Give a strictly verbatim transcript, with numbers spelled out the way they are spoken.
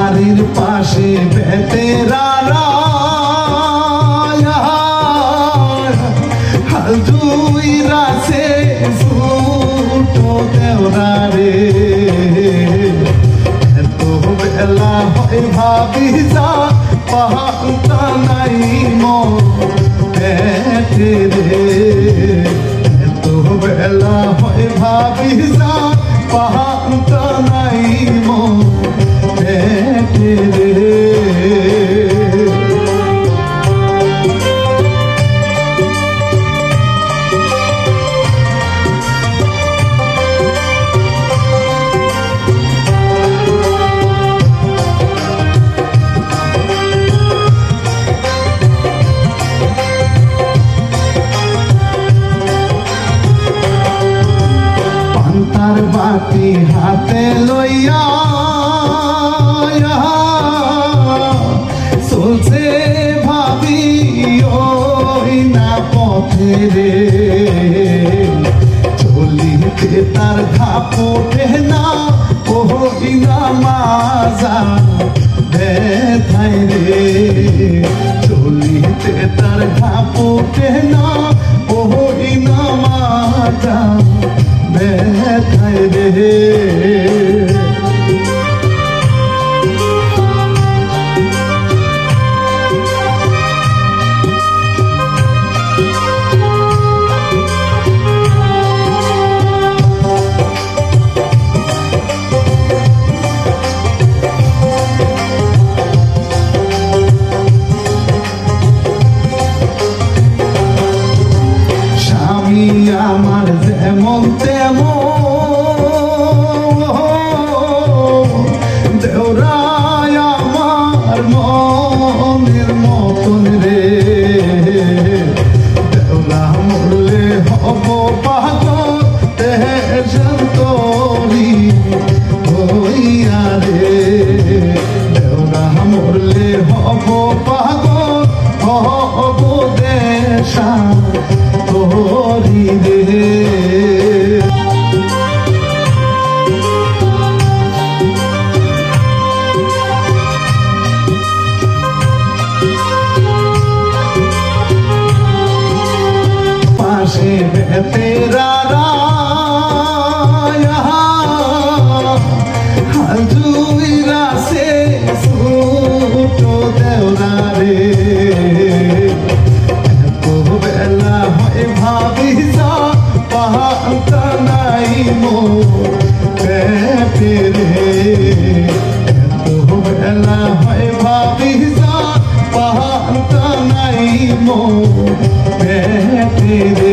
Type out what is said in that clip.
বাড়ির পাশে বেতেরারা হাল দুই রাসে ছুটো দেওরা রে এত বেলা হয় ভাবি যা পাহাড়টা নাই মন পেটে রে এত বেলা হয় ভাবি যা পাহাড়টা নাই মন পেটে রে তার বাটি হাতে লইয়া চলছে ভাবি ওই না পথে রে চলিতে তার ঘাপ ওঠে না ওই না মাজা ব্যথায় রে চলিতে তার ঘাপ ওঠে না ওই না মাজা ব্যথায় রে স্বামী আমার যেমন তেমন দেওরায় আমার মনের মতন রে দেওরা মরলে হব পাগল তরি হইয়া রে দেওরা মরলে হব পাগল হব দেশা তোরি রে পাশে বেতেরারা হাল দুই রাসে ছুটো দেওরা রে এত বেলা হয় ভাবি যা পাহাড়টা নাই মোর পেটে রে এত বেলা হয় ভাবি যা পাহাড়টা নাই মোর পেটে রে